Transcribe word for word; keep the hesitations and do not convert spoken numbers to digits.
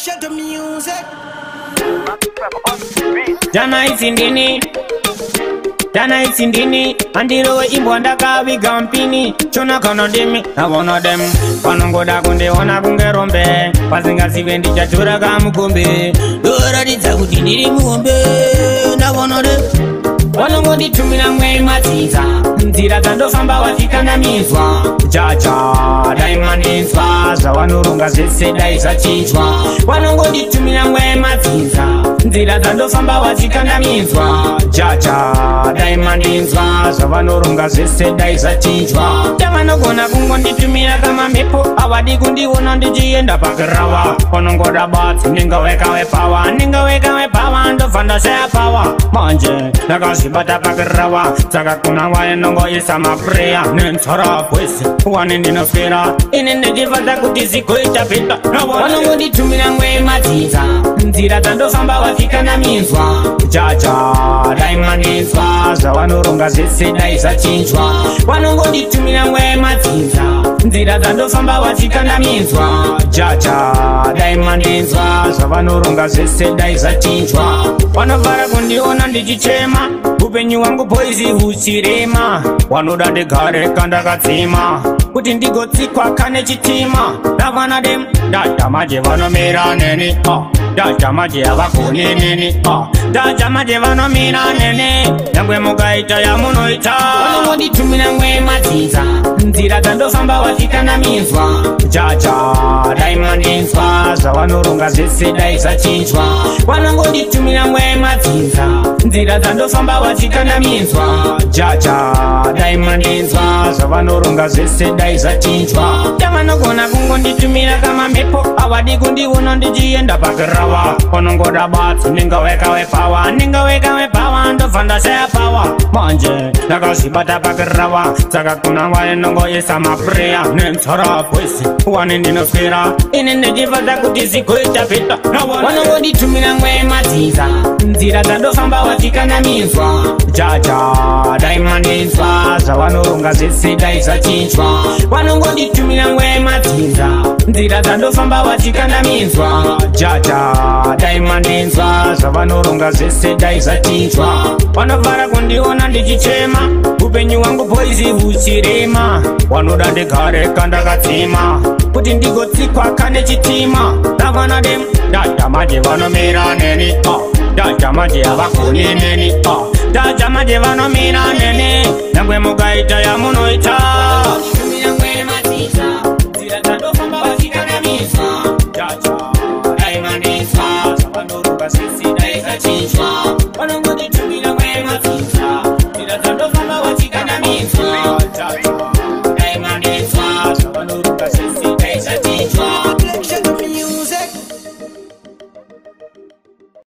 Shut the music. Jana isindini, Jana isindini, andiro imbo ndakaviga mpini. Chona kono demi, na wono dem. Panongoda kunde ona kungerombe. Pasingazive ndichatora kamukombe. Dora ditsakuti ndiri muombe. Na wono dem. Wanongonditumira mwe madziza. Nzira dzandofamba watikandamizwa. Jaja, daimaninzwa. Zvavanoronga zvese dai zvachinjwa. Wanongonditumira mwe madziza. Nzira dzandofamba watikandamizwa. Jaja, daimaninzwa. Zvavanoronga zvese dai zvachinjwa. Tavanogona kungonditumira kama mhepo. Havadi kundiona ndichienda pakarawa. Wanongoda batsi ndingaweka wepawa. Ndingaweka wepawa ndobva ndashaya pawa. Manje ndakazvibata pakarawa. Saka kuna wainongoisa mapreya nenzara voice wani ndinoswera ine ndichifadza kuti zigoita peta. Vanongonditumira mwe madziza. Nzira dzandofamba watikandamizwa. Jaja daimaninzwa. Zvavanoronga zvese dai zvachinjwa. Vanongonditumira mwe madziza. Nzira dzandofamba watikandamizwa. Jaja daimaninzwa. Zvavanoronga zvese dai zvachinjwa. Vanovhara kundiona ndichichema. Upenyu wangu poizi huchirema. Wanoda ndigare kandakadzima kuti ndigotsikwa kane chitima. Davana dem data maje vanomira neni oh. Data maje havakoni neni oh. Data maje vanomira neni. Nyangwe mukaita yamunoita. Vanongonditumira mwe madziza. Nzira dzandofamba watikandamizwa. Jaja daimaninzwa. Zvavanoronga zvese dai zvachinjwa. Vanongonditumira mwe madziza. Nzira dzandofamba watikandamizwa. Jaja daimaninzwa. Zvavanoronga zvese dai zvachinjwa. Tavanogona kungonditumira kama mhepo. Havadi kundiona ndichienda pakarawa. Vanongoda batsi ndingaweka wepawa. Ndingaweka wepawa ndobva ndashaya pawa. Manje ndakazvibata pakarawa. Saka kuna wainongoisa mapreya nenzara voice wani ndinoswera ine ndichifadza kuti zigoita peta. Vanongonditumira mwe madziza. Nzira dzandofamba watikandamizwa. Jaja daimaninzwa. Zvavanoronga zvese dai zvachinjwa. Vanongonditumira mwe madziza. Nzira dzandofamba watikandamizwa. Jaja daimaninzwa. Zvavanoronga zvese dai zvachinjwa. Vanovhara kundiona ndichichema. Upenyu wangu poizi huchirema. Wanoda ndigare kandakadzima kuti ndigotsikwa kane chitima. Davana dem data maje vanomira neni oh. Data maje havakoni neni oh. Data maje vanomira neni. Nyangwe mukaita yamunoita. Vanongonditumira mwe madziza. Nzira dzandofamba watikandamizwa. Jaja daimaninzwa. Zvavanoronga zvese dai zvachinjwa.